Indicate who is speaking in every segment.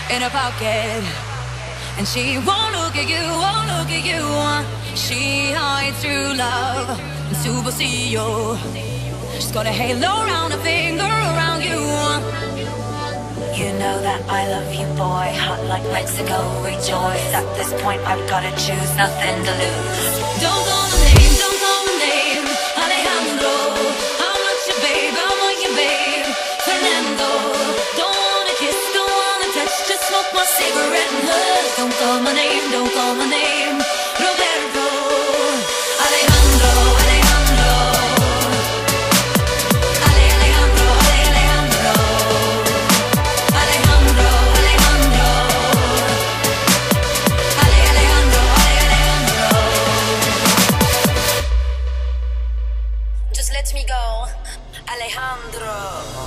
Speaker 1: in her pocket. And she won't look at you, won't look at you. She hides true love in Supercillo. She's got a halo around her finger around you.
Speaker 2: You know that I love you, boy. Hot like Mexico, rejoice. At this point I've gotta choose, nothing to lose.
Speaker 1: Don't call my name, don't call my name, Alejandro. I'm not your babe, I'm not your babe, Fernando. Don't wanna kiss, don't wanna touch, just smoke my cigarette and hush. Don't call my name, don't call my name, Roberto. Alejandro, Alejandro. Alejandro, Alejandro. Alejandro, Alejandro. Alejandro, Alejandro.
Speaker 2: Just let me go, Alejandro.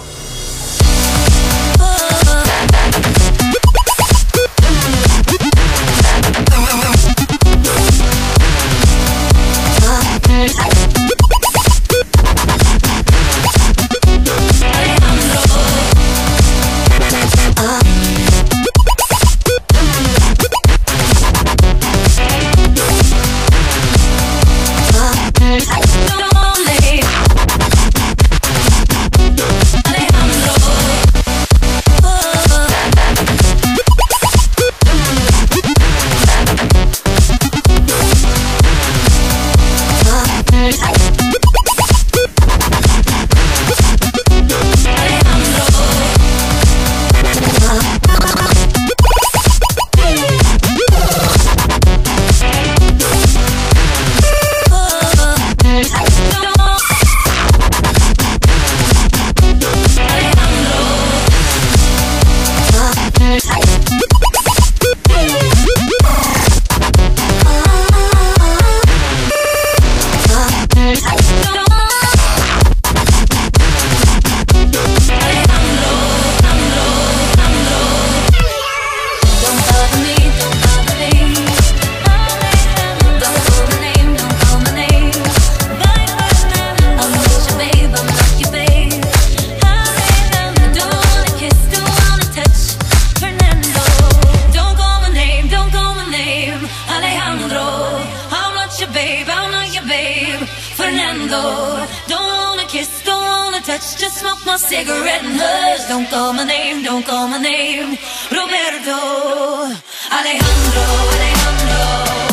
Speaker 1: Fernando, don't wanna kiss, don't wanna touch, just smoke my cigarette and hush. Don't call my name, don't call my name, Roberto. Alejandro, Alejandro.